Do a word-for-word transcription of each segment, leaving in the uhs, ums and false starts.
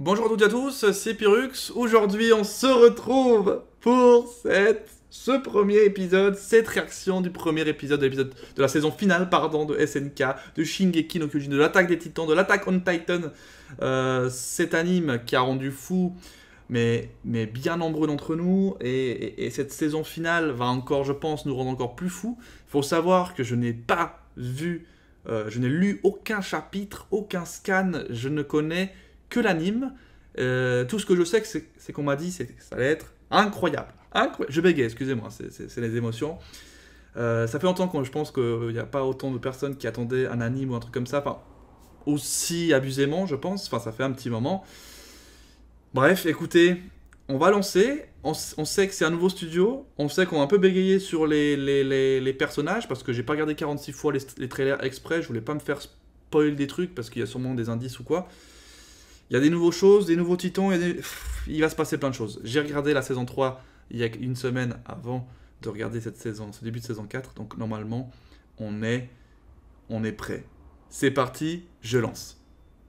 Bonjour à toutes et à tous, c'est Pyrrhux. Aujourd'hui, on se retrouve pour cette, ce premier épisode, cette réaction du premier épisode de l'épisode de la saison finale, pardon, de S N K, de Shingeki no Kyojin, de l'attaque des Titans, de l'attaque on Titan. Euh, cet anime qui a rendu fou, mais, mais bien nombreux d'entre nous, et, et, et cette saison finale va encore, je pense, nous rendre encore plus fous. Il faut savoir que je n'ai pas vu, euh, je n'ai lu aucun chapitre, aucun scan, je ne connais que l'anime. Euh, tout ce que je sais, c'est qu'on m'a dit que ça allait être incroyable. Incroyable. Je bégaye, excusez-moi, c'est les émotions. Euh, ça fait longtemps que je pense qu'il n'y a pas autant de personnes qui attendaient un anime ou un truc comme ça. Enfin, aussi abusément, je pense. Enfin, ça fait un petit moment. Bref, écoutez, on va lancer. On, on sait que c'est un nouveau studio. On sait qu'on a un peu bégayé sur les, les, les, les personnages parce que j'ai pas regardé quarante-six fois les, les trailers exprès. Je voulais pas me faire spoil des trucs parce qu'il y a sûrement des indices ou quoi. Il y a des nouvelles choses, des nouveaux titans, il, y a des... Pff, il va se passer plein de choses. J'ai regardé la saison trois il y a une semaine avant de regarder cette saison, ce début de saison quatre, donc normalement, on est, on est prêt. C'est parti, je lance.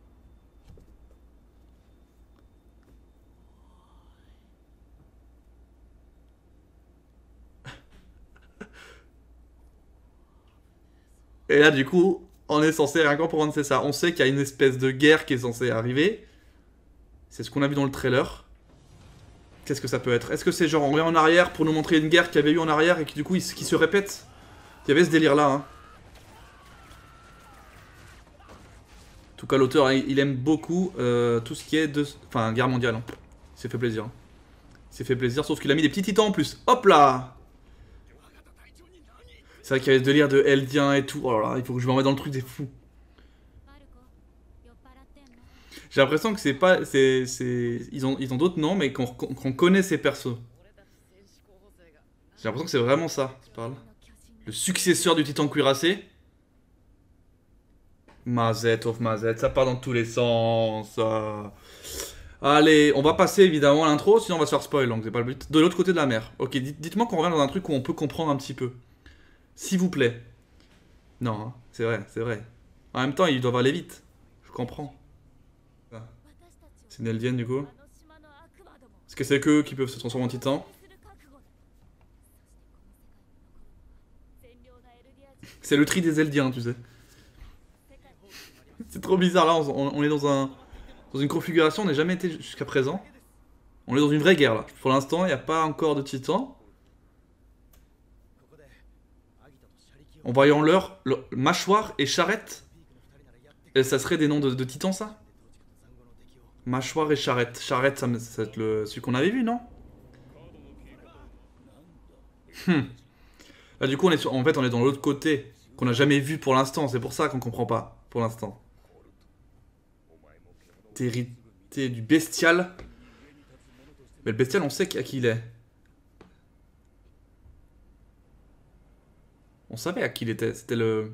Et là, du coup, on est censé rien comprendre, c'est ça. On sait qu'il y a une espèce de guerre qui est censée arriver. C'est ce qu'on a vu dans le trailer. Qu'est-ce que ça peut être? Est-ce que c'est genre on revient en arrière pour nous montrer une guerre qu'il y avait eu en arrière et qui du coup il, qui se répète? Il y avait ce délire là. Hein. En tout cas l'auteur il aime beaucoup euh, tout ce qui est de... Enfin guerre mondiale. Hein. Il s'est fait plaisir. Hein. Il s'est fait plaisir sauf qu'il a mis des petits titans en plus. Hop là! C'est vrai qu'il y avait ce délire de Eldien et tout. Oh là là, il faut que je me remette dans le truc des fous. J'ai l'impression que c'est pas... c'est, c'est, ils ont, ils ont d'autres noms, mais qu'on qu'on connaît ces persos. J'ai l'impression que c'est vraiment ça, tu parles. Le successeur du titan cuirassé. Mazette of Mazette, ça part dans tous les sens. Allez, on va passer évidemment à l'intro, sinon on va se faire spoil, donc c'est pas le but. De l'autre côté de la mer. Ok, dites-moi qu'on revient dans un truc où on peut comprendre un petit peu. S'il vous plaît. Non, hein, c'est vrai, c'est vrai. En même temps, ils doivent aller vite. Je comprends. C'est une Eldienne du coup. Est-ce que c'est qu'eux qui peuvent se transformer en titan? C'est le tri des Eldiens, tu sais. C'est trop bizarre là, on, on est dans, un, dans une configuration, on n'a jamais été jusqu'à présent. On est dans une vraie guerre là. Pour l'instant, il n'y a pas encore de titans. En voyant leur, leur mâchoire et charrette. Et ça serait des noms de, de titans ça? Mâchoire et charrette. Charrette, ça, ça va être le, celui qu'on avait vu, non? hmm. Là, du coup, on est sur, en fait, on est dans l'autre côté, qu'on n'a jamais vu pour l'instant. C'est pour ça qu'on comprend pas, pour l'instant. Hérité du bestial. Mais le bestial, on sait à qui il est. On savait à qui il était. C'était le...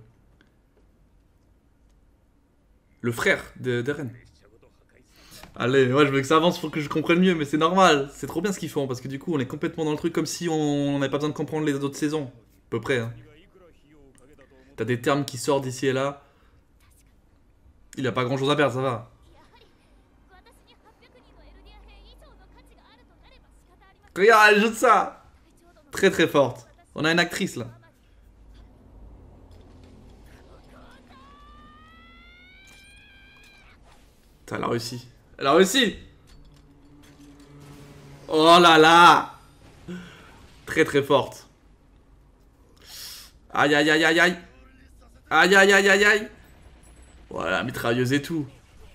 Le frère d'Eren. Allez, ouais, je veux que ça avance pour que je comprenne mieux, mais c'est normal. C'est trop bien ce qu'ils font, parce que du coup, on est complètement dans le truc comme si on n'avait pas besoin de comprendre les autres saisons. À peu près. Hein. T'as des termes qui sortent d'ici et là. Il a pas grand chose à perdre, ça va. Regarde, elle joue de ça. Très très forte. On a une actrice là. Putain, elle a réussi. Elle a réussi. Oh là là. Très très forte. Aïe aïe aïe aïe aïe. Aïe aïe aïe aïe aïe. Voilà, mitrailleuse et tout.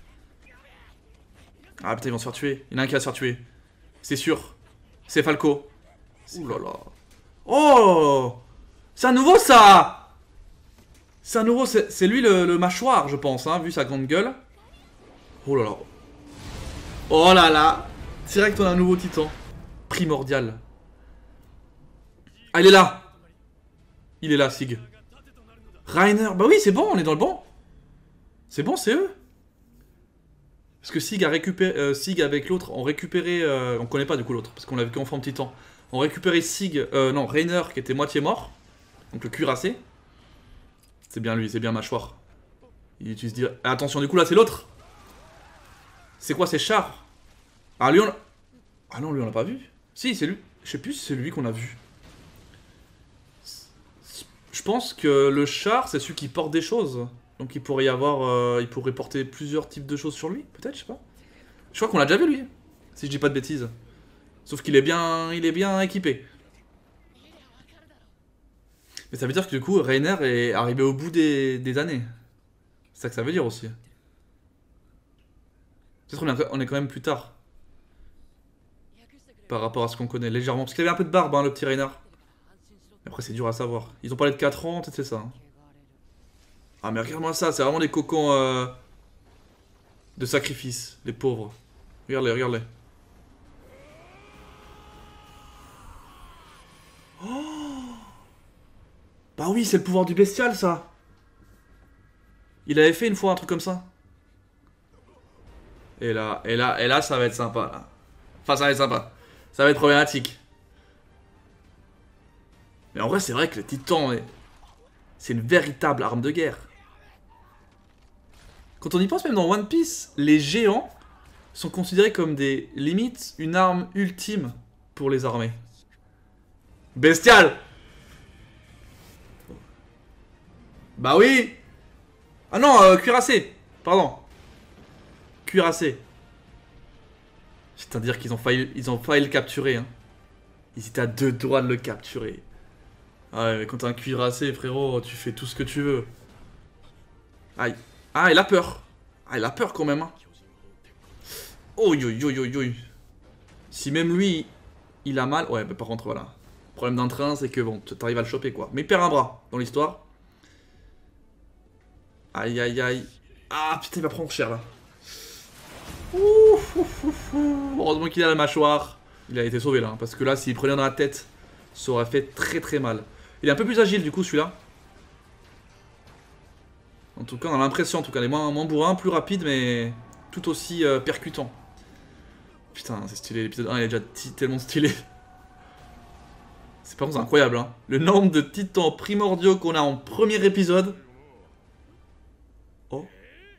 Ah putain, ils vont se faire tuer. Il y en a un qui va se faire tuer. C'est sûr. C'est Falco. Ouh là là. Oh. C'est un nouveau ça. C'est un nouveau, c'est lui le, le mâchoire je pense, hein, vu sa grande gueule. Oh là là. Oh là là. Direct on a un nouveau titan. Primordial. Ah il est là. Il est là Sig. Reiner. Bah oui c'est bon, on est dans le bon. C'est bon, c'est eux. Parce que Sig a récupéré, euh, Sig avec l'autre ont récupéré, euh, on connaît pas du coup l'autre, parce qu'on l'a vu qu'en forme titan. On récupéré Sig, euh, non, Reiner qui était moitié mort, donc le cuirassé. C'est bien lui, c'est bien mâchoire. Il utilise dire, attention du coup là c'est l'autre. C'est quoi ces chars? Ah lui on... Ah non lui on l'a pas vu. Si c'est lui. Je sais plus si c'est lui qu'on a vu. Je pense que le char c'est celui qui porte des choses. Donc il pourrait y avoir... Euh, il pourrait porter plusieurs types de choses sur lui. Peut-être, je sais pas. Je crois qu'on l'a déjà vu lui. Si je dis pas de bêtises. Sauf qu'il est bien... Il est bien équipé. Mais ça veut dire que du coup Reiner est arrivé au bout des, des années. C'est ça que ça veut dire aussi. Peut-être qu'on est, on est quand même plus tard. Par rapport à ce qu'on connaît, légèrement. Parce qu'il avait un peu de barbe, hein, le petit Reiner. Après, c'est dur à savoir. Ils ont parlé de quatre ans, peut-être c'est ça. Hein. Ah, mais regarde-moi ça, c'est vraiment des cocons euh, de sacrifice, les pauvres. Regarde-les, regarde-les. Oh bah oui, c'est le pouvoir du bestial, ça. Il avait fait une fois un truc comme ça. Et là, et là, et là, ça va être sympa, là. Enfin, ça va être sympa. Ça va être problématique. Mais en vrai, c'est vrai que le titan, c'est une véritable arme de guerre. Quand on y pense, même dans One Piece, les géants sont considérés comme des limites, une arme ultime pour les armées. Bestial! Bah oui! Ah non, euh, cuirassé! Pardon. Cuirassé. C'est-à-dire qu'ils ont failli, ils ont failli le capturer. Hein. Ils étaient à deux doigts de le capturer. Ah ouais, mais quand t'as un cuirassé, frérot, tu fais tout ce que tu veux. Aïe. Ah, il a peur. Ah, il a peur quand même. Hein. Oh, yo, yo, yo, yo. Si même lui, il a mal... Ouais, bah par contre, voilà. Le problème d'un train, c'est que bon, t'arrives à le choper, quoi. Mais il perd un bras dans l'histoire. Aïe, aïe, aïe. Ah, putain, il va prendre cher, là. Ouf, ouf, ouf, ouf. Heureusement qu'il a la mâchoire. Il a été sauvé, là. Hein, parce que là, s'il prenait dans la tête, ça aurait fait très, très mal. Il est un peu plus agile, du coup, celui-là. En tout cas, on a l'impression, en tout cas, il est moins, moins bourrin, plus rapide, mais tout aussi euh, percutant. Putain, c'est stylé, l'épisode un, il est déjà tellement stylé. C'est par contre incroyable, hein. Le nombre de titans primordiaux qu'on a en premier épisode. Oh.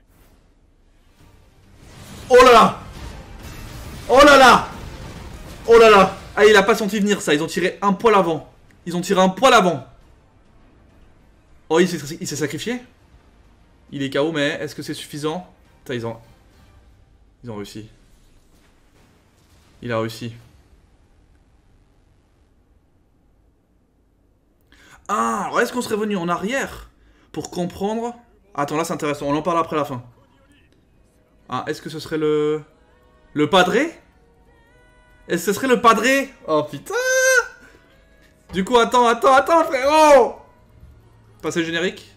Oh là là. Oh là là. Oh là là. Ah, il a pas senti venir ça, ils ont tiré un poil avant. Ils ont tiré un poil avant. Oh, il s'est sacrifié. Il est K O, mais est-ce que c'est suffisant? Putain, ils ont... Ils ont réussi. Il a réussi. Ah, alors est-ce qu'on serait venu en arrière pour comprendre... Attends, là c'est intéressant, on en parle après la fin. Ah, est-ce que ce serait le... Le padré? Est-ce que ce serait le padré? Oh putain. Du coup, attends, attends, attends, frérot. Passez le générique.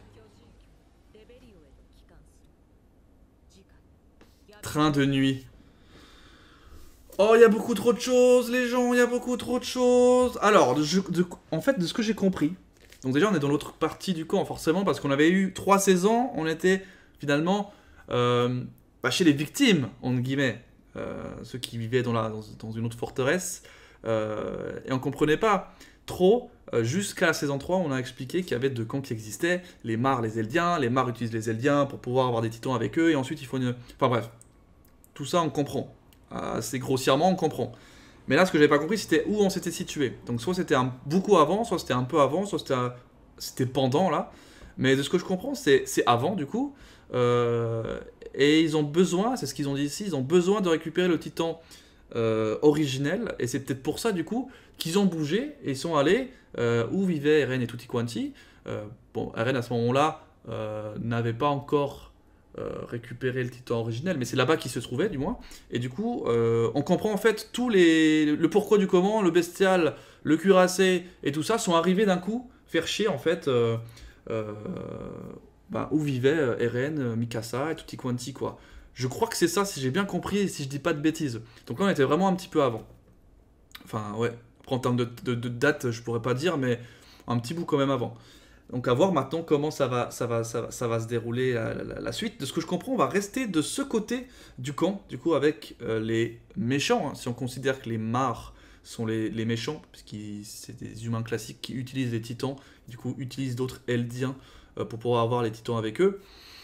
Train de nuit. Oh, il y a beaucoup trop de choses, les gens, il y a beaucoup trop de choses. Alors, de, de, en fait, de ce que j'ai compris... Donc déjà, on est dans l'autre partie du camp, forcément, parce qu'on avait eu trois saisons, on était finalement euh, bah, chez les victimes, entre guillemets, euh, ceux qui vivaient dans, la, dans, dans une autre forteresse, euh, et on comprenait pas trop, euh, jusqu'à la saison trois, on a expliqué qu'il y avait deux camps qui existaient, les Mars, les Eldiens, les Mars utilisent les Eldiens pour pouvoir avoir des titans avec eux, et ensuite il faut une... Enfin bref, tout ça on comprend, assez grossièrement on comprend. Mais là, ce que j'avais pas compris, c'était où on s'était situé. Donc, soit c'était beaucoup avant, soit c'était un peu avant, soit c'était pendant, là. Mais de ce que je comprends, c'est avant, du coup. Euh, et ils ont besoin, c'est ce qu'ils ont dit ici, ils ont besoin de récupérer le titan euh, originel. Et c'est peut-être pour ça, du coup, qu'ils ont bougé et ils sont allés euh, où vivaient Eren et Tutti Quanti. Euh, bon, Eren, à ce moment-là, euh, n'avait pas encore... Euh, récupérer le titan originel, mais c'est là-bas qu'il se trouvait du moins, et du coup euh, on comprend en fait tous les... le pourquoi du comment, le bestial, le cuirassé et tout ça sont arrivés d'un coup faire chier en fait euh, euh, bah, où vivaient Eren, Mikasa et Tutti Quanti quoi. Je crois que c'est ça si j'ai bien compris et si je dis pas de bêtises. Donc là on était vraiment un petit peu avant. Enfin ouais, après en termes de, de, de date je pourrais pas dire, mais un petit bout quand même avant. Donc à voir maintenant comment ça va, ça va, ça va, ça va se dérouler la, la, la suite. De ce que je comprends, on va rester de ce côté du camp, du coup avec euh, les méchants, hein, si on considère que les Mars sont les, les méchants, puisque c'est des humains classiques qui utilisent les titans, du coup utilisent d'autres Eldiens euh, pour pouvoir avoir les titans avec eux.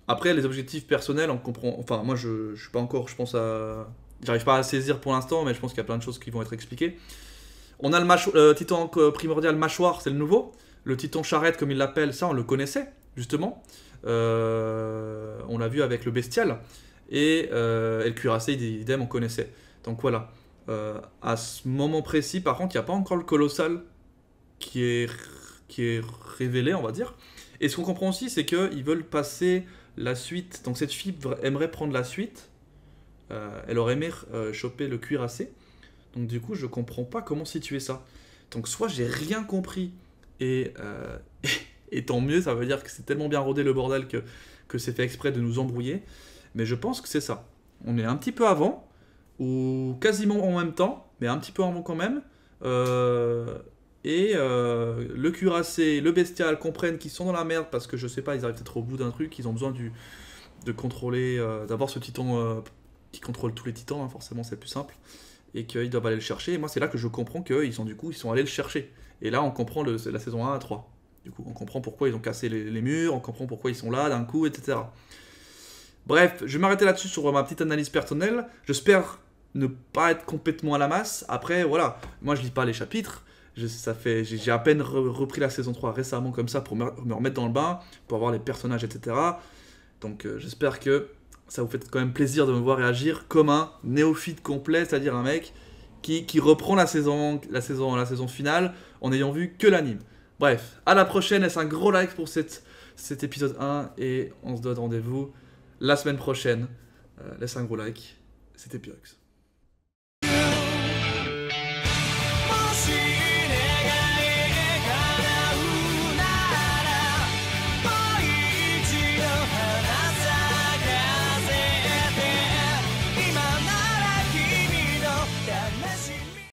Après, les objectifs personnels, on comprend. Enfin, moi, je, je suis pas encore, je pense à. J'arrive pas à saisir pour l'instant, mais je pense qu'il y a plein de choses qui vont être expliquées. On a le mâcho- euh, titan primordial mâchoire, c'est le nouveau. Le titan charrette, comme il l'appelle, ça, on le connaissait, justement. Euh, on l'a vu avec le bestial. Et, euh, et le cuirassé, idem, on connaissait. Donc voilà. Euh, à ce moment précis, par contre, il n'y a pas encore le colossal qui est, qui est révélé, on va dire. Et ce qu'on comprend aussi, c'est qu'ils veulent passer la suite. Donc cette fille aimerait prendre la suite. Euh, elle aurait aimé euh, choper le cuirassé. Donc du coup, je comprends pas comment situer ça. Donc soit j'ai rien compris, et, euh, et tant mieux, ça veut dire que c'est tellement bien rodé le bordel que, que c'est fait exprès de nous embrouiller. Mais je pense que c'est ça. On est un petit peu avant, ou quasiment en même temps, mais un petit peu avant quand même. Euh, et euh, le cuirassé, le bestial comprennent qu'ils sont dans la merde parce que je sais pas, ils arrivent peut-être au bout d'un truc, ils ont besoin du, de contrôler, euh, d'avoir ce titan euh, qui contrôle tous les titans, hein, forcément c'est plus simple, et qu'ils doivent aller le chercher. Et moi c'est là que je comprends qu'ils sont du coup ils sont allés le chercher. Et là on comprend le, la saison un à trois. Du coup on comprend pourquoi ils ont cassé les, les murs, on comprend pourquoi ils sont là d'un coup, et cetera. Bref, je vais m'arrêter là-dessus sur ma petite analyse personnelle. J'espère ne pas être complètement à la masse. Après, voilà, moi je lis pas les chapitres. Je, ça fait, j'ai, j'ai à peine re, repris la saison trois récemment comme ça pour me, me remettre dans le bain, pour voir les personnages, et cetera. Donc euh, j'espère que ça vous fait quand même plaisir de me voir réagir comme un néophyte complet, c'est-à-dire un mec qui, qui reprend la saison, la, saison, la saison finale en n'ayant vu que l'anime. Bref, à la prochaine, laisse un gros like pour cette, cet épisode un et on se donne rendez-vous la semaine prochaine. Euh, laisse un gros like, c'était Pyrex.